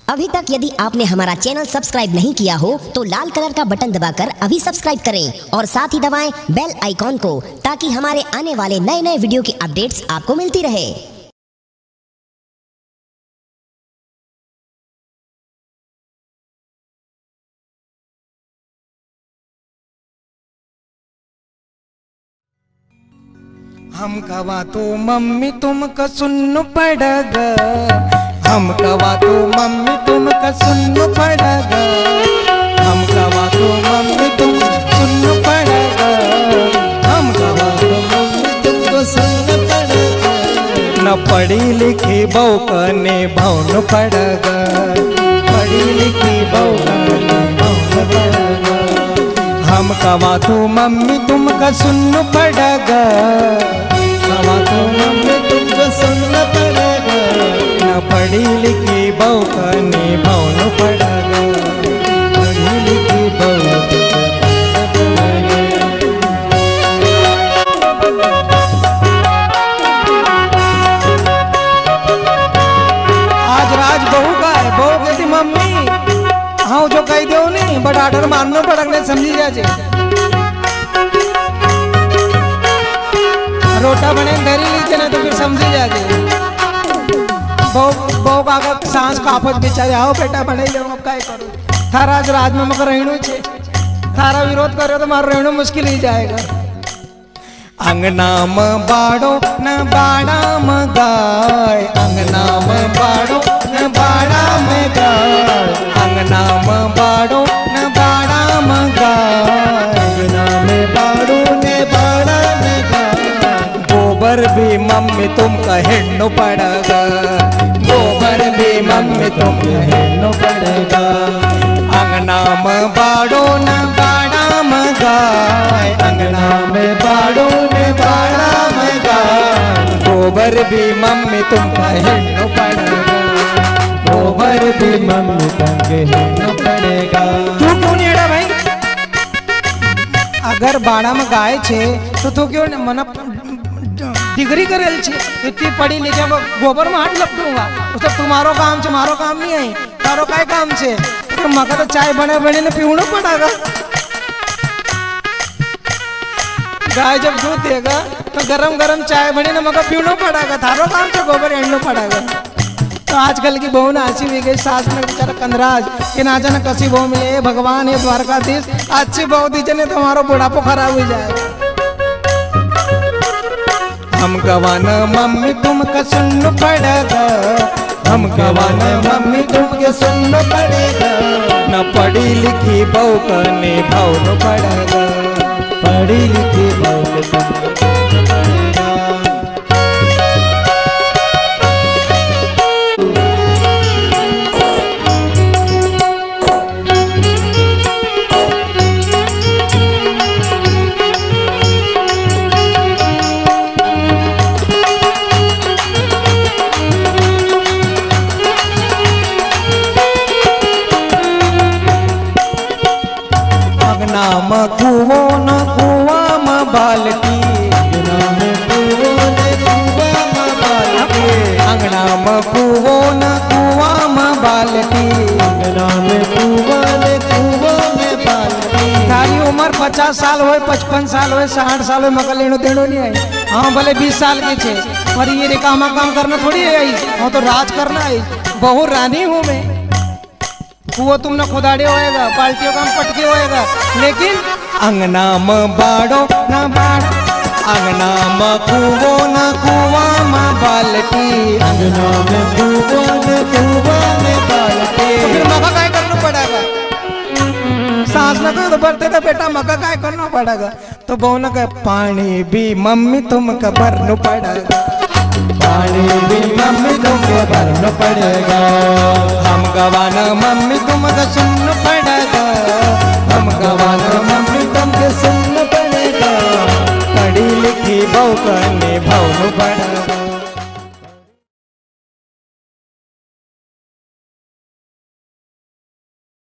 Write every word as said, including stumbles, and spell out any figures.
अभी तक यदि आपने हमारा चैनल सब्सक्राइब नहीं किया हो तो लाल कलर का बटन दबाकर अभी सब्सक्राइब करें और साथ ही दबाएं बेल आइकॉन को, ताकि हमारे आने वाले नए नए वीडियो की अपडेट्स आपको मिलती रहे। हम कवा तो मम्मी तुम का सुन पड़गा, हम कवा तो मम्मी तुम का सुन पड़गा, हम कवा तो मम्मी तुम सुन पड़गा, हम कवा तो मम्मी तुमको सुन पड़गा। न पढ़ी लिखी बहू कने भवन पड़गा, पढ़ी लिखी बहू कने भवन पड़गा। हम कवा तो मम्मी तुम का सुन पड़गा, कवा तो मम्मी तुमको सुन पड़गा। न पढ़ी लिखी बहू कने भवन पड़गा, पढ़ी लिखी बहू आज राज बहू का है। बहू कहती मम्मी हाँ जो कही दो नहीं बट आर्डर मानना पड़ेगा, समझी जाए। रोटा बने धरी लीजिए ना तो फिर समझी जाए। बहु का सांस काफत बेचारे आओ बेटा बने लो, अब क्या करो। थारा आज राज में मगर रहणु छे, थारा विरोध करो तो मारो रहणु मुश्किल ही जाएगा। अंगना में बाड़ो न बाड़ा में गाय, अंगना में बाड़ो न बाड़ा में गाय, अंगना में बाड़ो न बाड़ा में गाय, अंगना में बाड़ो न बाड़ा में गाय। गोबर भी मम्मी तुम कहनो पड़ेगा, गोबर भी मम्मी तुम कहनो पड़ेगा। अंगना में बाड़ो न बाड़ा में गाय, अंगना में बाड़ो न बाड़ा में गाय। गोबर भी मम्मी तुम कहनो पड़ेगा, गोबर भी मम्मी तुम कहनो पड़ेगा। तू क्यों नहीं अड़ा भाई? अगर बाड़ा में गाय छे तो तू क्यों मना डिग्री करेल छे, इतनी पढ़ी लिखी गोबर में हाथ लपटूंगा तो तुम्हारो काम छे, मारो काम नहीं है। तारो काय काम छे? तो मका तो चाय बने बने ने पीवना पड़ेगा। गाय जब दूध देगा तो गरम गरम चाय बने ने मका पीवना पड़ेगा। थारो काम छे गोबर एड़ना पड़ेगा। तो आजकल की बहू ना अच्छी भी गई, सास में बेचारा कंदराज कि ना जाने कसी बहू मिले। भगवान ये द्वारकाधीश अच्छी बहू दीजिए नहीं तो हमारा बुढ़ापो खराब हो जाए। हम गवाना मम्मी तुम का सुन पड़ेगा, हम गवाना मम्मी तुम के सुन पड़ेगा। न पढ़ी लिखी बहू कने भवन पड़ेगा, पढ़ी लिखी बहू तुम नाम कुओ न कुआ म बालकी, नाम कुओ न कुआ म बालकी, अंगना में कुओ न कुआ म बालकी, अंगना में कुआ न कुआ में बालकी। थारी उम्र पचास साल हो, पचपन साल हो, साठ साल हो, मका लेनो देनो नहीं आई। हाँ भले बीस साल की छे पर ये रे काम काम करना थोड़ी है आई। हाँ तो राज करना आई। बहु रानी हूँ मैं। कुओ तुमने खुदाड़े होएगा, पाल्टियों का पटके होएगा, लेकिन अंगना में बाड़ो न बाड़ा, अंगना में कुओ न कुआ में बालकी, अंगना में कुओ न कुआ में बालकी। तो फिर मका काय करना पड़ेगा? सांस न तो भरते तो बेटा मका काय करना पड़ेगा। तो बहू न कहे पानी भी मम्मी तुम का भरना पड़ेगा, पानी भी मम्मी तुमको भरना पड़ेगा। हम गवाना मम्मी तुम का सुन पड़ेगा, हम गवाना